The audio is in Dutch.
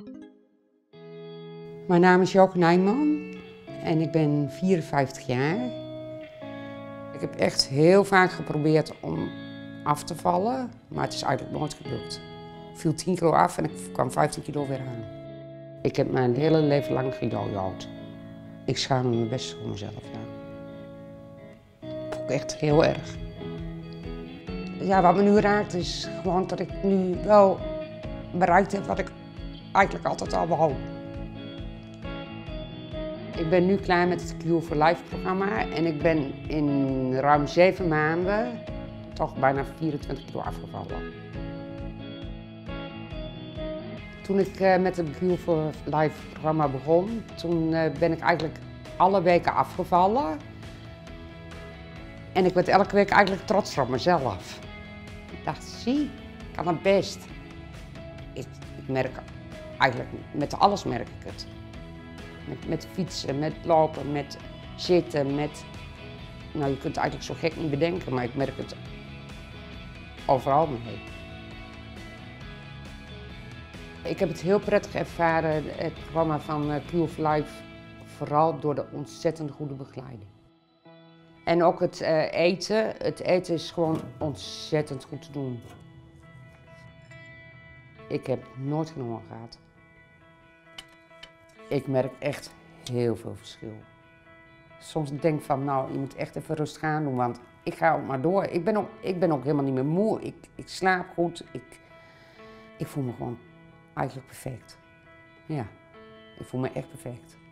Mijn naam is Joke Nijman en ik ben 54 jaar. Ik heb echt heel vaak geprobeerd om af te vallen, maar het is eigenlijk nooit gelukt. Ik viel 10 kilo af en ik kwam 15 kilo weer aan. Ik heb mijn hele leven lang gejojoed. Ik schaam me best voor mezelf, ja. Ook echt heel erg. Ja, wat me nu raakt is gewoon dat ik nu wel bereikt heb wat ik eigenlijk altijd al wou. Ik ben nu klaar met het Cure for Life programma en ik ben in ruim 7 maanden toch bijna 24 kilo afgevallen. Toen ik met het Cure for Life programma begon, toen ben ik eigenlijk alle weken afgevallen. En ik werd elke week eigenlijk trots op mezelf. Ik dacht, zie, ik kan het best. Ik merk eigenlijk, met alles merk ik het. Met fietsen, met lopen, met zitten, met... Nou, je kunt het eigenlijk zo gek niet bedenken, maar ik merk het overal mee. Ik heb het heel prettig ervaren, het programma van Cure for Life, vooral door de ontzettend goede begeleiding. En ook het eten. Het eten is gewoon ontzettend goed te doen. Ik heb nooit geen honger gehad. Ik merk echt heel veel verschil. Soms denk ik van, nou, je moet echt even rustig aan doen, want ik ga ook maar door. Ik ben ook helemaal niet meer moe. Ik slaap goed. Ik voel me gewoon eigenlijk perfect. Ja, ik voel me echt perfect.